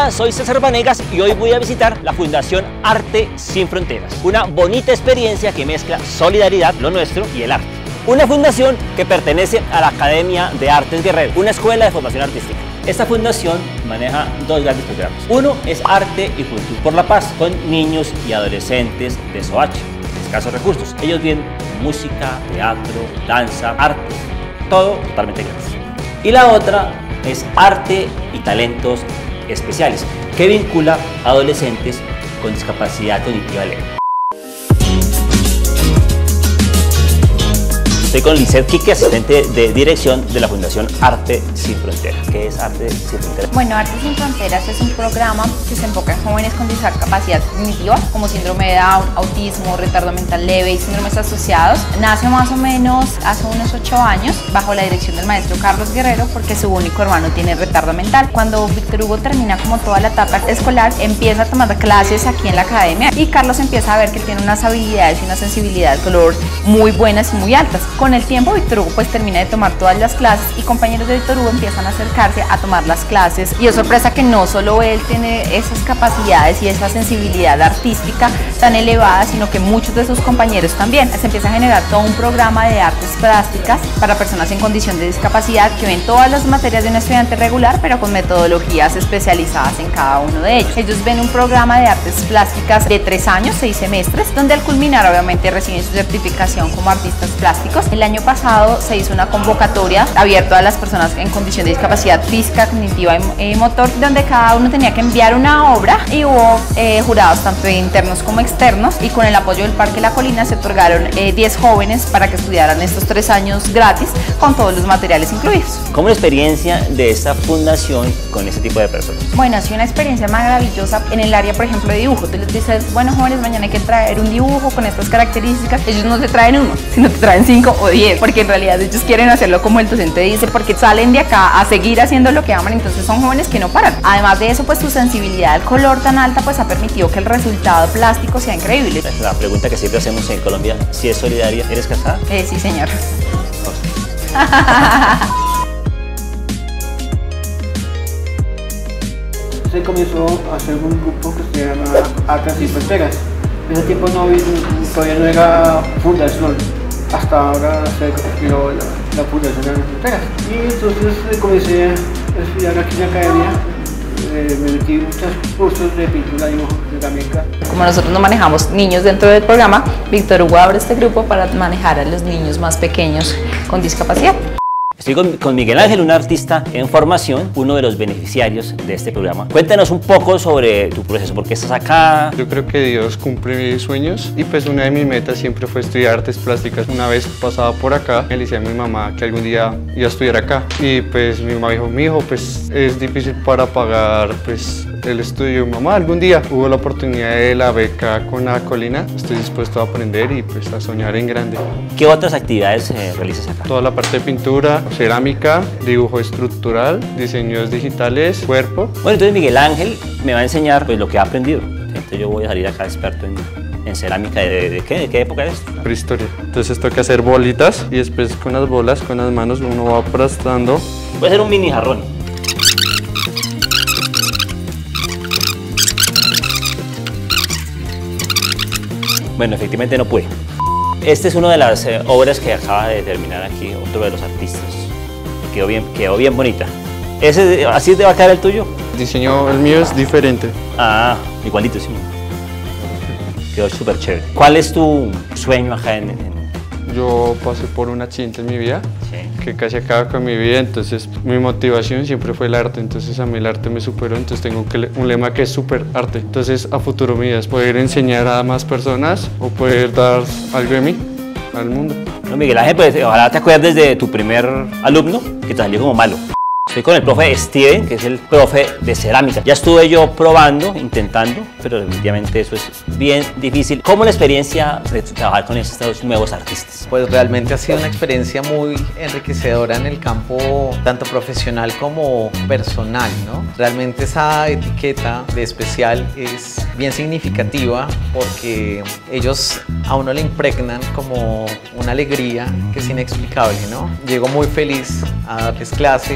Hola, soy César Vanegas y hoy voy a visitar la Fundación Arte Sin Fronteras. Una bonita experiencia que mezcla solidaridad, lo nuestro, y el arte. Una fundación que pertenece a la Academia de Artes Guerrero, una escuela de formación artística. Esta fundación maneja dos grandes programas. Uno es Arte y Juventud por la Paz, con niños y adolescentes de SOACH, de escasos recursos. Ellos ven música, teatro, danza, arte, todo totalmente gratis. Y la otra es Arte y Talentos Especiales, que vincula a adolescentes con discapacidad cognitiva leve. Estoy con Lizeth Quique, asistente de dirección de la Fundación Arte Sin Fronteras. ¿Qué es Arte Sin Fronteras? Bueno, Arte Sin Fronteras es un programa que se enfoca en jóvenes con discapacidad cognitiva, como síndrome de Down, autismo, retardo mental leve y síndromes asociados. Nace más o menos hace unos 8 años, bajo la dirección del maestro Carlos Guerrero, porque su único hermano tiene retardo mental. Cuando Víctor Hugo termina como toda la etapa escolar, empieza a tomar clases aquí en la academia y Carlos empieza a ver que tiene unas habilidades y una sensibilidad de color muy buenas y muy altas. Con el tiempo, Víctor Hugo pues termina de tomar todas las clases y compañeros de Víctor Hugo empiezan a acercarse a tomar las clases, y es sorpresa que no solo él tiene esas capacidades y esa sensibilidad artística tan elevada, sino que muchos de sus compañeros también. Se empieza a generar todo un programa de artes plásticas para personas en condición de discapacidad que ven todas las materias de un estudiante regular, pero con metodologías especializadas en cada uno de ellos. Ellos ven un programa de artes plásticas de 3 años, 6 semestres, donde al culminar obviamente reciben su certificación como artistas plásticos. El año pasado se hizo una convocatoria abierta a las personas en condición de discapacidad física, cognitiva y motor, donde cada uno tenía que enviar una obra, y hubo jurados tanto internos como externos, y con el apoyo del Parque La Colina se otorgaron 10 jóvenes para que estudiaran estos 3 años gratis con todos los materiales incluidos. ¿Cómo es la experiencia de esta fundación con este tipo de personas? Bueno, ha sido una experiencia maravillosa en el área, por ejemplo, de dibujo. Tú les dices, bueno, jóvenes, mañana hay que traer un dibujo con estas características. Ellos no te traen uno, sino te traen 5 o 10, porque en realidad ellos quieren hacerlo como el docente dice, porque salen de acá a seguir haciendo lo que aman. Entonces son jóvenes que no paran. Además de eso, pues su sensibilidad al color tan alta pues ha permitido que el resultado plástico sea increíble. La pregunta que siempre hacemos en Colombia, si es solidaria, ¿eres casada? Sí, señor. Se comenzó a hacer un grupo que se llama Arte Sin Fronteras. En ese tiempo todavía no era fundación, hasta ahora se creó la Fundación Arte Sin Fronteras. Y entonces comencé a estudiar aquí en la academia, me metí en muchos cursos de pintura, dibujo, cerámica. Como nosotros no manejamos niños dentro del programa, Víctor Hugo abre este grupo para manejar a los niños más pequeños con discapacidad. Estoy con Miguel Ángel, un artista en formación, uno de los beneficiarios de este programa. Cuéntanos un poco sobre tu proceso, ¿por qué estás acá? Yo creo que Dios cumple mis sueños, y pues una de mis metas siempre fue estudiar artes plásticas. Una vez pasaba por acá, le decía a mi mamá que algún día iba a estudiar acá, y pues mi mamá dijo, mi hijo, pues es difícil para pagar pues el estudio. Mamá, algún día hubo la oportunidad de la beca con La Colina, estoy dispuesto a aprender y pues a soñar en grande. ¿Qué otras actividades realizas acá? Toda la parte de pintura, cerámica, dibujo estructural, diseños digitales, cuerpo. Bueno, entonces Miguel Ángel me va a enseñar pues lo que ha aprendido. Entonces yo voy a salir acá experto en cerámica. ¿De qué época es? Prehistoria. Entonces toca hacer bolitas, y después con las bolas, con las manos, uno va aplastando. Voy a hacer un mini jarrón. Bueno, efectivamente no pude. Esta es una de las obras que acaba de terminar aquí otro de los artistas. Quedó bien bonita. ¿Así te va a quedar el tuyo? El diseño, el mío es diferente. Ah, igualito, sí. Quedó súper chévere. ¿Cuál es tu sueño acá Yo pasé por un accidente en mi vida, Sí. que casi acaba con mi vida, entonces mi motivación siempre fue el arte, entonces a mí el arte me superó, entonces tengo un lema que es super arte. Entonces a futuro mi vida es poder enseñar a más personas o poder dar algo de mí al mundo. No, Miguel Ángel, pues ojalá te acuerdes de tu primer alumno que te salió como malo. Estoy con el profe Steven, que es el profe de cerámica. Ya estuve yo probando, intentando, pero definitivamente eso es bien difícil. ¿Cómo la experiencia de trabajar con estos nuevos artistas? Pues realmente ha sido una experiencia muy enriquecedora en el campo tanto profesional como personal, ¿no? Realmente esa etiqueta de especial es bien significativa porque ellos a uno le impregnan como una alegría que es inexplicable, ¿no? Llego muy feliz a darles clase y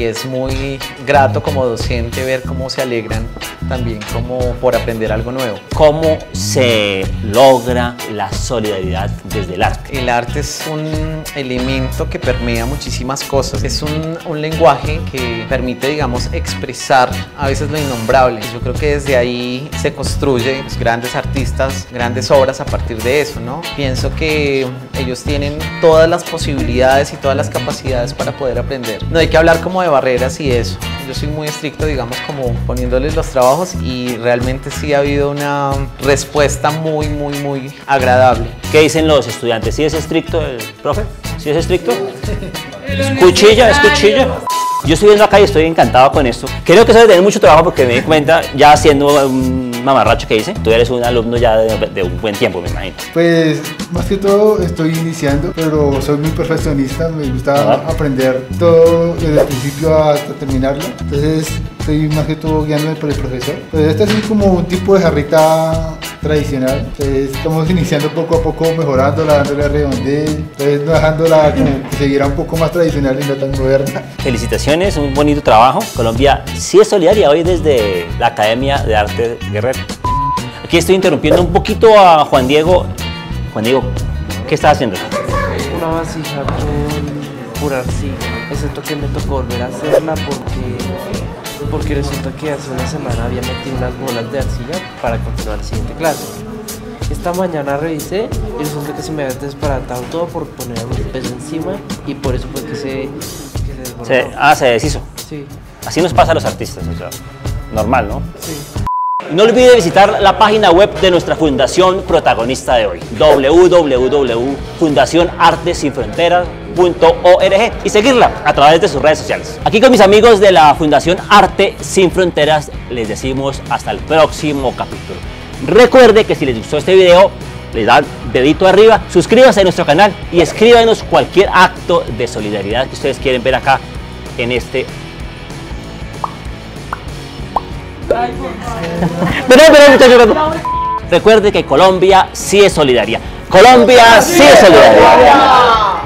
es muy grato como docente ver cómo se alegran también como por aprender algo nuevo. ¿Cómo se logra la solidaridad desde el arte? El arte es un elemento que permea muchísimas cosas, es un lenguaje que permite, digamos, expresar a veces lo innombrable. Yo creo que desde ahí se construyen grandes artistas, grandes obras a partir de eso, ¿no? Pienso que ellos tienen todas las posibilidades y todas las capacidades para poder aprender. No hay que hablar como de barreras y eso. Yo soy muy estricto, digamos, como poniéndoles los trabajos y realmente sí ha habido una respuesta muy agradable. ¿Qué dicen los estudiantes? ¿Sí es estricto el profe? ¿Sí es estricto? ¿Es cuchilla? ¿Es cuchilla? Yo estoy viendo acá y estoy encantado con esto. Creo que eso debe tener mucho trabajo porque me di cuenta, ya siendo un mamarracho que hice, tú eres un alumno ya de un buen tiempo, me imagino. Pues más que todo estoy iniciando, pero soy muy perfeccionista, me gusta aprender todo desde el principio hasta terminarlo. Entonces estoy más que todo guiándome por el profesor. Pues este es como un tipo de jarrita tradicional. Entonces estamos iniciando poco a poco, mejorándola, dándole redondez, entonces no dejándola como que se viera un poco más tradicional y no tan moderna. Felicitaciones, un bonito trabajo. Colombia sí es solidaria hoy desde la Academia de Arte Guerrero. Aquí estoy interrumpiendo un poquito a Juan Diego. Juan Diego, ¿qué estás haciendo? Una vasija con pura arcilla, excepto que me tocó volver a hacerla porque resulta que hace una semana había metido unas bolas de arcilla para continuar la siguiente clase. Esta mañana revisé y resulta que se me había desbaratado todo por poner un peso encima y por eso fue que se desbordó. Se deshizo. Sí. Así nos pasa a los artistas, o sea, normal, ¿no? Sí. No olvide visitar la página web de nuestra fundación protagonista de hoy, www.fundacionartesinfronteras.org, y seguirla a través de sus redes sociales. Aquí con mis amigos de la Fundación Arte Sin Fronteras les decimos hasta el próximo capítulo. Recuerde que si les gustó este video, les dan dedito arriba, suscríbanse a nuestro canal y escríbanos cualquier acto de solidaridad que ustedes quieren ver acá en este. Pero muchachos, recuerde que Colombia sí es solidaria. Colombia sí es solidaria.